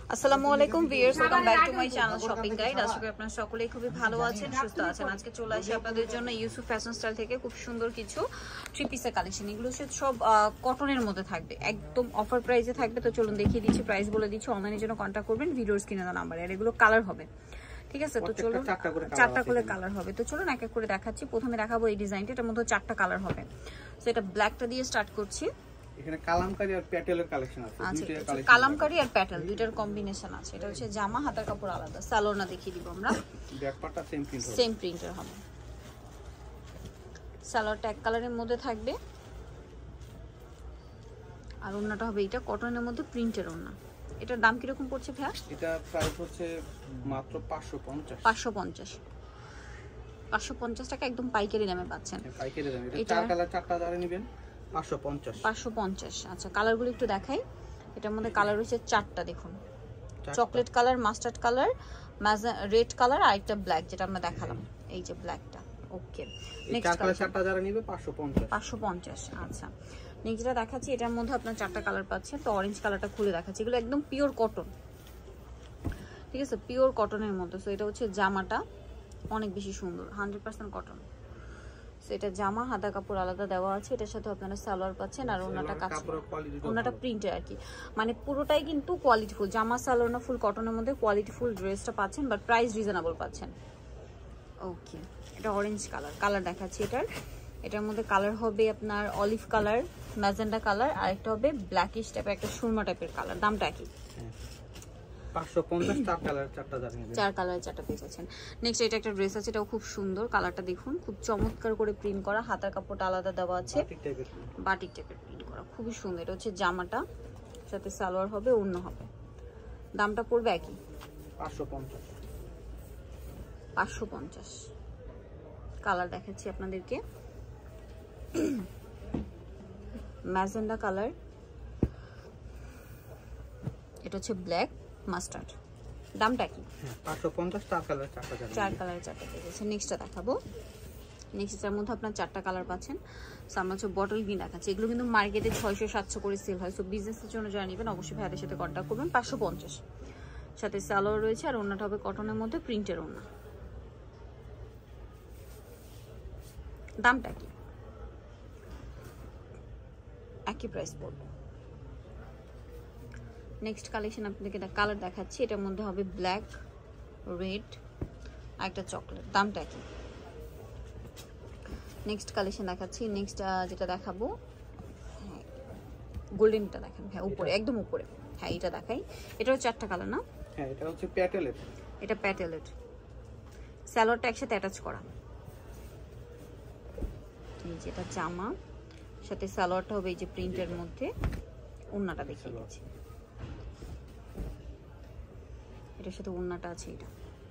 আসসালামু আলাইকুম viewers, welcome back to my channel shopping guide. আশা করি আপনারা সকলেই খুবই ভালো আছেন, সুস্থ আছেন। আজকে চলে আসি আপনাদের জন্য ইউসুফ ফ্যাশন স্টাইল থেকে খুব সুন্দর কিছু থ্রি পিসের কালেকশন। এগুলো সব কটনের মধ্যে থাকবে, একদম অফার প্রাইসে থাকবে। তো চলুন দেখিয়ে দিচ্ছি, প্রাইস বলে দিচ্ছি। অনলাইনের জন্য কন্ট্যাক্ট করবেন ভিডিওর স্ক্রিনে দেওয়া নাম্বারে। আর এগুলো কালার হবে, ঠিক আছে? তো চলুন, চারটা করে কালার হবে। তো চলুন এক এক করে দেখাচ্ছি। প্রথমে দেখাবো এই ডিজাইনটা, এটার মধ্যে চারটা কালার হবে। তো এটা ব্ল্যাকটা দিয়ে স্টার্ট করছি। এখানে কালামকারী আর প্যাটেলের কালেকশন আছে। আচ্ছা, কালামকারী আর প্যাটেল দুইটার কম্বিনেশন আছে। এটা হচ্ছে জামা, হাতার কাপড় আলাদা। সালোয়ার না দেখিয়ে দিব আমরা। ব্যাকপার্টটা সেম প্রিন্টের হবে। সালোয়ারটা এক কালারের মধ্যে থাকবে, আর ওন্নাটা হবে এটা কটনের মধ্যে প্রিন্টের ওন্না। এটার দাম কিরকম পড়ছে ভাইয়া? এটা প্রাইস হচ্ছে মাত্র 550 টাকা, একদম পাইকারি দামে পাচ্ছেন। পাইকারি দামে এটা চার কালার, চারটা দাঁড়ে নেবেন 550। আচ্ছা, কালারগুলো একটু দেখাই। এটার মধ্যে কালার রয়েছে চারটা, দেখুন। Chocolate colour, mustard colour, red colour আর একটা ব্ল্যাক, যেটা আমরা দেখালাম। এই যে ব্ল্যাকটা। ওকে, নেক্সট কালার চারটা যারা নেবে 550। আচ্ছা, নেক্সট যেটা দেখাচ্ছি, এটার মধ্যে আপনার চারটা কালার পাচ্ছেন। তো অরেঞ্জ কালারটা খুলে দেখাচ্ছি। এগুলো একদম পিওর কটন, ঠিক আছে? পিওর কটনের মধ্যে। সো এটা হচ্ছে জামাটা, অনেক বেশি সুন্দর, 100% কটন। এটা জামা, হাতা কাপড় আলাদা দেওয়া আছে। এটার সাথে আপনারা সালোয়ার পাচ্ছেন, আর ওনাটা কাছে, ওনাটা প্রিন্টের আর কি। মানে পুরোটাই কিন্তু কোয়ালিটিফুল জামা, সালোয়ার না, ফুল কটনের মধ্যে কোয়ালিটিফুল ড্রেসটা পাচ্ছেন, বাট প্রাইস রিজনেবল পাচ্ছেন। ওকে, এটা অরেঞ্জ কালার। কালার দেখাচ্ছি এটার মধ্যে কালার হবে আপনার অলিভ কালার, ম্যাজেন্ডা কালার, আর একটা হবে ব্ল্যাকিশ টাইপের, একটা সুরমা টাইপের কালার। দামটা কি? 550। চার কালার, চারটা পেজ আছেন। নেক্সট এটা একটা ড্রেস আছে, এটাও খুব সুন্দর। কালারটা দেখুন, খুব চমৎকার করে প্রিন্ট করা। হাতার কাপড়টা আলাদা দেওয়া আছে, বাটিক টাইপের প্রিন্ট করা, খুবই সুন্দর। এটা হচ্ছে জামাটা, সাথে সালোয়ার হবে, ওড়না হবে। দামটা পড়বে একই, 550। কালার দেখাচ্ছি আপনাদেরকে, ম্যাজেন্ডা কালার, এটা হচ্ছে ব্ল্যাক মাস্টার্ড। দামটা কি? 550। চার কালার, চারটা পেয়েছে। নেক্সটটা দেখাবো। নেক্সটের মধ্যে আপনার চারটা কালার পাচ্ছেন। সামনে হচ্ছে বটল গ্রিন দেখাচ্ছে। এগুলো কিন্তু মার্কেটে 600-700 করে সেল হয়। সো বিজনেসের জন্য যারা নেবেন অবশ্যই ভাইয়াদের সাথে কন্ট্যাক্ট করবেন। 550, সাথে সালোয়ার রয়েছে, আর ওড়নাটা হবে কটনের মধ্যে প্রিন্টের ওড়না। দামটা কি? একই প্রাইস পড়বে। নেক্সট কালেকশন আপনাদেরকে কালার দেখাচ্ছি। এটার মধ্যে হবে ব্ল্যাক, রেড আর একটা চকলেট। দামটা কি? নেক্সট কালেকশন দেখাচ্ছি। নেক্সট যেটা দেখাবো, হ্যাঁ গোল্ডেনটা দেখেন, হ্যাঁ উপরে, একদম উপরে। হ্যাঁ এটা দেখাই। এটাও চারটা কালার না? হ্যাঁ, এটা হচ্ছে প্যাটেলের। এটা প্যাটেলের, সালোয়ারটা একসাথে অ্যাটাচ করা। এই যেটা জামা, সাথে সালোয়ারটা হবে এই যে প্রিন্টের মধ্যে। ওড়নাটা দেখিয়ে দিচ্ছি, এটার সাথে ওড়নাটা আছে। এটা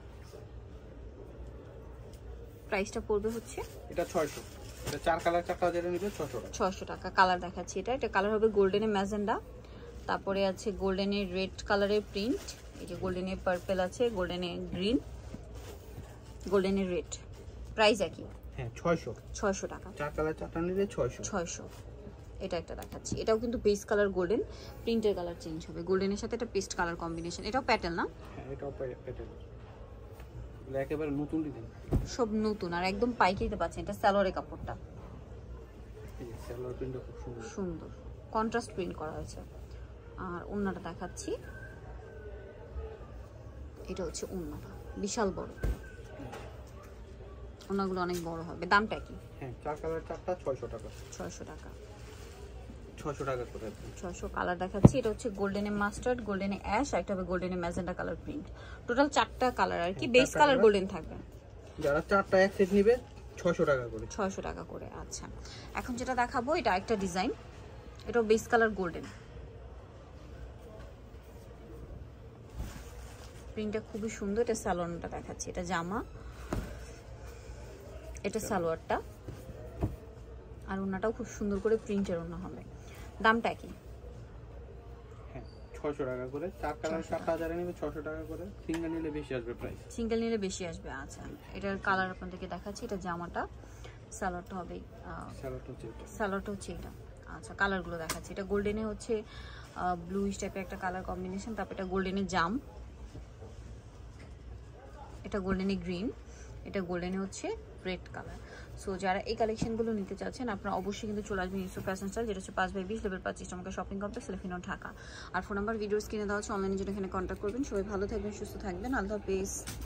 প্রাইসটা পড়বে হচ্ছে এটা 600। এটা চার কালার, চারটা যেটা নিবে 600 টাকা। কালার দেখাচ্ছি, এটা কালার হবে গোল্ডেনে ম্যাজেন্ডা, তারপরে আছে গোল্ডেনে রেড কালারের প্রিন্ট, এই যে গোল্ডেনে পার্পল আছে, গোল্ডেনে গ্রিন, গোল্ডেনে রেড। প্রাইস একই, হ্যাঁ 600 টাকা। চার কালার, চারটা নিলে 600। এটা একটা দেখাচ্ছি, এটাও কিন্তু বেস কালার গোল্ডেন, প্রিন্টের কালার চেঞ্জ হবে। গোল্ডেনের সাথে এটা পেস্ট কালার কম্বিনেশন। এটাও প্যাটেল না? হ্যাঁ, এটাও প্যাটেল। একেবারে নতুন ডিজাইন, সব নতুন, আর একদম পাইকারিতে পাচ্ছেন। এটা সালোয়ারের কাপড়টা, এই সালোয়ার প্রিন্টটা খুব সুন্দর কন্ট্রাস্ট প্রিন্ট করা হয়েছে। আর ওড়নাটা দেখাচ্ছি, এটা হচ্ছে ওড়নাটা, বিশাল বড়। ওড়নাগুলো অনেক বড় হবে। দামটা কি? হ্যাঁ, চার কালার, চারটা 600 টাকা। 600 টাকা। 600 টাকা করে। 600। কালার দেখাচ্ছি, এটা হচ্ছে গোল্ডেনে মাস্টার্ড, গোল্ডেনে অ্যাশ, আর একটা হবে গোল্ডেনে ম্যাজেন্ডা কালার প্রিন্ট। টোটাল চারটা কালার আর কি, বেস কালার গোল্ডেন থাকবে। যারা চারটা এক সেট নেবে 600 টাকা করে। 600 টাকা করে। আচ্ছা, এখন যেটা দেখাবো এটা একটা ডিজাইন, এটাও বেস কালার গোল্ডেন, প্রিন্টটা খুবই সুন্দর। এটা সালোয়ারটা দেখাচ্ছি, এটা জামা, এটা সালোয়ারটা, আর ওড়নাটাও খুব সুন্দর করে প্রিন্টের ওড়না হবে। দামটা কি? হ্যাঁ 600 টাকা করে। চার কালার, চারটা যারা নেবে 600 টাকা করে। সিঙ্গেল নিলে বেশি আসবে প্রাইস। সিঙ্গেল নিলে বেশি আসবে। আচ্ছা, এটার কালার আপনাদেরকে দেখাচ্ছি। এটা জামাটা, সালোয়ারটা হবে, সালোয়ারটা হচ্ছে এটা। আচ্ছা, কালারগুলো দেখাচ্ছি। এটা গোল্ডেনে হচ্ছে ব্লুইশ টাইপের একটা কালার কম্বিনেশন। তারপর এটা গোল্ডেনের জাম, এটা গোল্ডেনে গ্রিন, এটা গোল্ডেনে হচ্ছে রেড কালার। সো যারা এই কালেকশনগুলো নিতে চাচ্ছেন আপনারা অবশ্যই কিন্তু চলে আসবেন ইউসুফ ফ্যাশন স্টাইল, যেটা হচ্ছে 5/20 লেভেল 25 টাকা শপিং কমপ্লেক্স লেফিনো ঢাকা। আর ফোন নাম্বার ভিডিওস কিনে দেওয়া হচ্ছে, অনলাইনে জন্য এখানে কন্ট্যাক্ট করবেন। সবাই ভালো থাকবেন, সুস্থ থাকবেন, আল্লাহ হাফেজ।